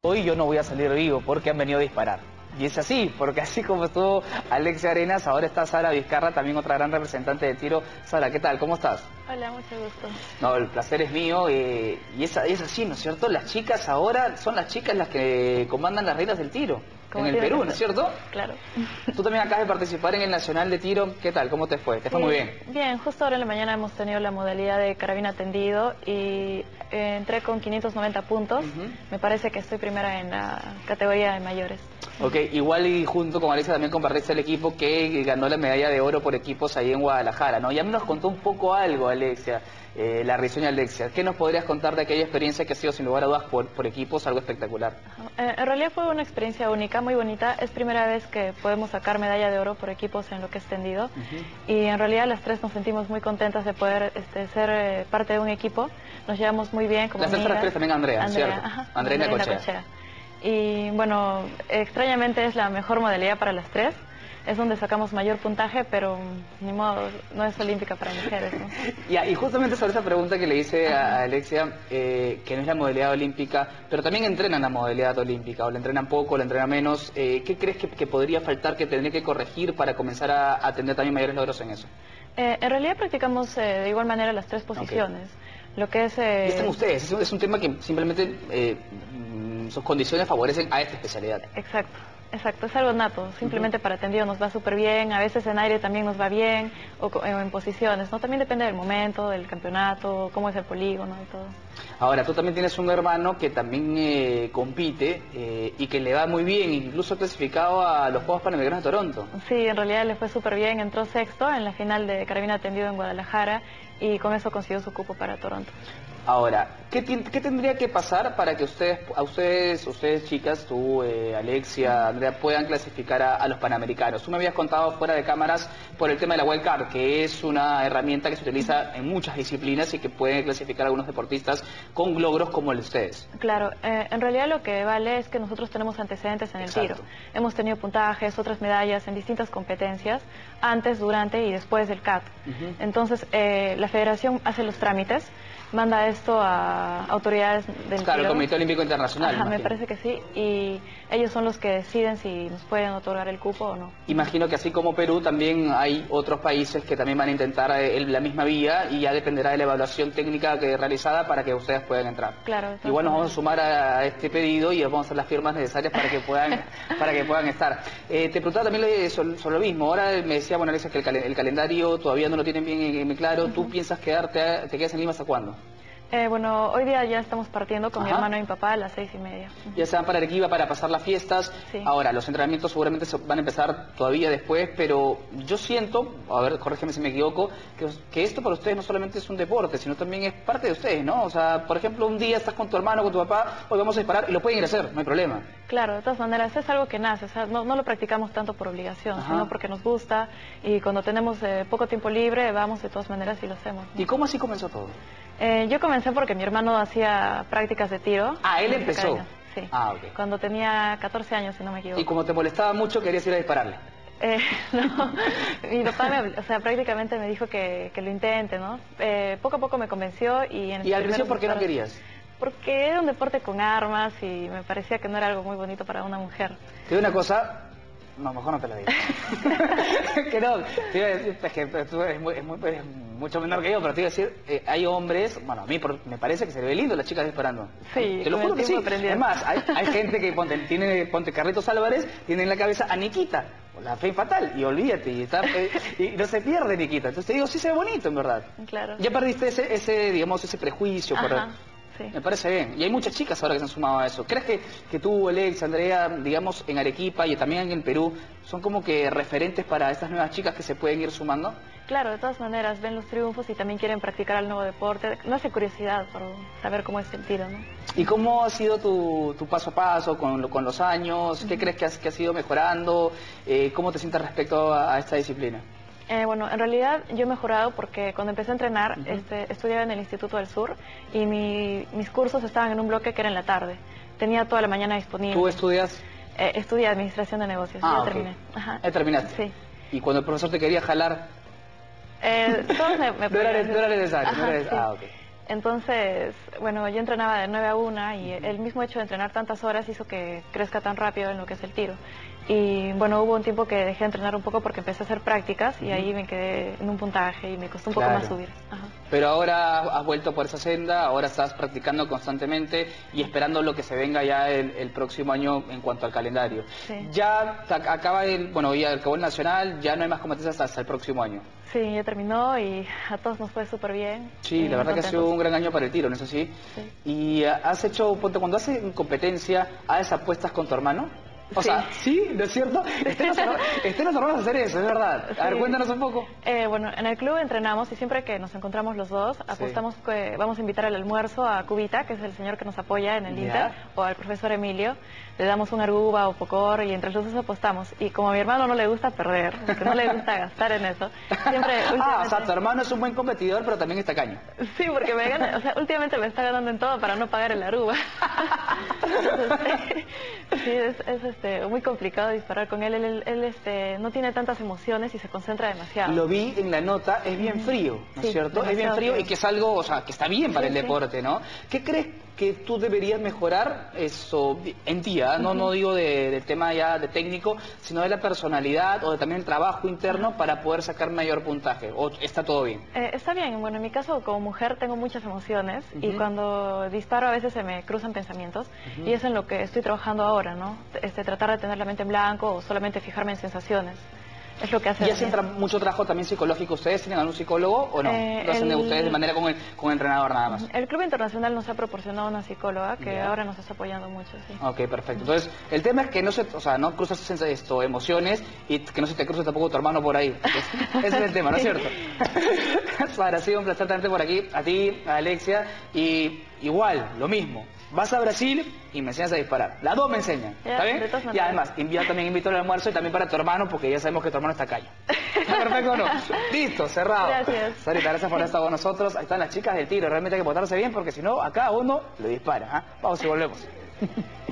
Hoy yo no voy a salir vivo porque han venido a disparar. Y es así, porque así como estuvo Alexia Arenas, ahora está Sara Vizcarra, también otra gran representante de tiro. Sara, ¿qué tal? ¿Cómo estás? Hola, mucho gusto. No, el placer es mío. Y es así, ¿no es cierto? Las chicas ahora son las chicas las que comandan las reglas del tiro en el Perú, ¿no es cierto? Claro. Tú también acabas de participar en el Nacional de Tiro. ¿Qué tal? ¿Cómo te fue? ¿Te fue muy bien? Bien, justo ahora en la mañana hemos tenido la modalidad de carabina tendido y entré con 590 puntos. Me parece que estoy primera en la categoría de mayores. Ok, igual y junto con Alexia también compartiste el equipo que ganó la medalla de oro por equipos ahí en Guadalajara, ¿no? Ya me nos contó un poco algo, Alexia, la risueña Alexia. ¿Qué nos podrías contar de aquella experiencia que ha sido sin lugar a dudas por equipos algo espectacular? En realidad fue una experiencia única, muy bonita. Es primera vez que podemos sacar medalla de oro por equipos en lo que es tendido. Y en realidad las tres nos sentimos muy contentas de poder ser parte de un equipo. Nos llevamos muy bien como las tres amigas. También Andrea, ¿cierto? Ajá, Andrea Necochea. Y bueno, extrañamente es la mejor modalidad para las tres. Es donde sacamos mayor puntaje, pero ni modo, no es olímpica para mujeres, ¿no? Ya, y justamente sobre esa pregunta que le hice a Alexia, que no es la modalidad olímpica, pero también entrenan la modalidad olímpica, o la entrenan poco, la entrenan menos. ¿Qué crees que podría faltar, que tendría que corregir para comenzar a tener también mayores logros en eso? En realidad practicamos de igual manera las tres posiciones. Lo que es... Y están ustedes, es un tema que simplemente sus condiciones favorecen a esta especialidad. Exacto. Exacto, es algo nato, simplemente para tendido nos va súper bien, a veces en aire también nos va bien, o en posiciones, ¿no? También depende del momento, del campeonato, cómo es el polígono y todo. Ahora, tú también tienes un hermano que también compite y que le va muy bien, incluso clasificado a los Juegos Panamericanos de Toronto. Sí, en realidad le fue súper bien, entró sexto en la final de carabina tendido en Guadalajara y con eso consiguió su cupo para Toronto. Ahora, ¿qué tendría que pasar para que ustedes chicas, tú, Alexia, Andrea, puedan clasificar a los Panamericanos? Tú me habías contado fuera de cámaras por el tema de la Wild Card, que es una herramienta que se utiliza en muchas disciplinas y que puede clasificar a algunos deportistas con logros como el de ustedes. Claro, en realidad lo que vale es que nosotros tenemos antecedentes en el tiro. Hemos tenido puntajes, otras medallas en distintas competencias, antes, durante y después del CAT. Entonces, la federación hace los trámites, manda esto a autoridades del tiro. Claro, el Comité Olímpico Internacional. Ajá, me parece que sí, y ellos son los que deciden si nos pueden otorgar el cupo o no. Imagino que así como Perú, también hay otros países que también van a intentar la misma vía y ya dependerá de la evaluación técnica realizada para que ustedes puedan entrar. Claro. Igual nos vamos a sumar a este pedido y vamos a hacer las firmas necesarias para que puedan estar. Te preguntaba también sobre lo mismo. Ahora me decía, bueno, Alexia, que el calendario todavía no lo tienen bien claro. ¿Tú piensas te quedas en Lima hasta cuándo? Bueno, hoy día ya estamos partiendo con mi hermano y mi papá a las 6:30. Ya se van para Arequipa para pasar las fiestas. Sí. Ahora, los entrenamientos seguramente van a empezar todavía después, pero yo siento, a ver, corrígeme si me equivoco, que esto para ustedes no solamente es un deporte, sino también es parte de ustedes, ¿no? O sea, por ejemplo, un día estás con tu hermano, con tu papá, hoy vamos a disparar y lo pueden ir a hacer, no hay problema. Claro, de todas maneras, es algo que nace, o sea, no lo practicamos tanto por obligación, sino porque nos gusta y cuando tenemos poco tiempo libre, vamos de todas maneras y lo hacemos, ¿no? ¿Y cómo así comenzó todo? Yo comencé porque mi hermano hacía prácticas de tiro. Ah, él empezó. Sí. Ah, ok. Cuando tenía 14 años, si no me equivoco. Y como te molestaba mucho, querías ir a dispararle. No, mi papá prácticamente me dijo que lo intente, ¿no? Poco a poco me convenció y... ¿Y al principio por qué no querías? Porque era un deporte con armas y me parecía que no era algo muy bonito para una mujer. Te digo una cosa... No, mejor no te lo digo. Que no, te iba a decir, es que tú eres mucho menor que yo, pero te iba a decir, hay hombres, bueno, a mí me parece que se le ve lindo las chicas disparando. Sí, te lo juro que sí. Es más, hay gente que ponte Carlitos Álvarez, tiene en la cabeza a Nikita, o la Femme Fatal, y olvídate, y no se pierde Nikita. Entonces te digo, sí se ve bonito, en verdad. Claro. Ya perdiste ese prejuicio. Sí. Me parece bien. Y hay muchas chicas ahora que se han sumado a eso. ¿Crees que tú, Alexia, Andrea, digamos, en Arequipa y también en Perú, son como que referentes para estas nuevas chicas que se pueden ir sumando? Claro, de todas maneras, ven los triunfos y también quieren practicar el nuevo deporte. No hace curiosidad por saber cómo es el tiro, ¿no? ¿Y cómo ha sido tu paso a paso con los años? ¿Qué crees que has ido mejorando? ¿Cómo te sientes respecto a esta disciplina? Bueno, en realidad yo he mejorado porque cuando empecé a entrenar estudiaba en el Instituto del Sur y mis cursos estaban en un bloque que era en la tarde. Tenía toda la mañana disponible. ¿Tú estudias? Estudié Administración de Negocios, ya terminé. Ajá. ¿Terminaste? Sí. ¿Y cuando el profesor te quería jalar? Todos me no era necesario. Ajá, sí. Ah, ok. Entonces, bueno, yo entrenaba de 9 a 1 y el mismo hecho de entrenar tantas horas hizo que crezca tan rápido en lo que es el tiro. Y bueno, hubo un tiempo que dejé de entrenar un poco porque empecé a hacer prácticas y ahí me quedé en un puntaje y me costó un poco más subir. Ajá. Pero ahora has vuelto por esa senda, ahora estás practicando constantemente y esperando lo que se venga ya el próximo año en cuanto al calendario. Sí. Ya acaba ya acabó el Nacional, ya no hay más competencias hasta el próximo año. Sí, ya terminó y a todos nos fue súper bien. Sí, la verdad que ha sido un gran año para el tiro, ¿no es así? Sí. Y has hecho, cuando haces competencia, ¿haces apuestas con tu hermano? O sea, ¿sí? ¿No es cierto? Estén los hermanos a hacer eso, es verdad. A ver, cuéntanos un poco. Bueno, en el club entrenamos y siempre que nos encontramos los dos, apostamos que vamos a invitar al almuerzo a Cubita, que es el señor que nos apoya en el Inter, o al profesor Emilio. Le damos un arguba o pocor y entre los dos apostamos. Y como a mi hermano no le gusta perder, porque no le gusta gastar en eso, siempre... o sea, tu hermano es un buen competidor, pero también está caño. Sí, porque me gana, o sea, últimamente me está ganando en todo para no pagar el aruba. Entonces, sí, es muy complicado disparar con él. Él no tiene tantas emociones y se concentra demasiado. Lo vi en la nota, es bien frío, ¿no es cierto? Es bien frío y que es algo, o sea, que está bien para el deporte, ¿no? ¿Qué crees que tú deberías mejorar eso en ti? No digo del tema ya de técnico, sino de la personalidad o también el trabajo interno para poder sacar mayor puntaje. ¿O está todo bien? Está bien. Bueno, en mi caso como mujer tengo muchas emociones y cuando disparo a veces se me cruzan pensamientos y es en lo que estoy trabajando ahora, ¿no? Tratar de tener la mente en blanco o solamente fijarme en sensaciones. Es lo que hace. ¿Y hacen mucho trabajo también psicológico? ¿Ustedes tienen algún psicólogo o no? ¿Lo hacen de ustedes de manera con el entrenador nada más? El Club Internacional nos ha proporcionado una psicóloga que ahora nos está apoyando mucho, sí. Ok, perfecto. Entonces, el tema es que no cruzas emociones y que no se te cruce tampoco tu hermano por ahí. Ese es el tema, ¿no es cierto? Sara, ha sido un placer tenerte por aquí, a ti, a Alexia, y igual, lo mismo. Vas a Brasil y me enseñas a disparar. Las dos me enseñan, ¿está bien? Y además, también invito al almuerzo y también para tu hermano, porque ya sabemos que tu hermano está calle. ¿Está perfecto o no? Listo, cerrado. Gracias. Sarita, gracias por haber estado con nosotros. Ahí están las chicas del tiro. Realmente hay que portarse bien, porque si no, acá uno lo dispara. Vamos y volvemos.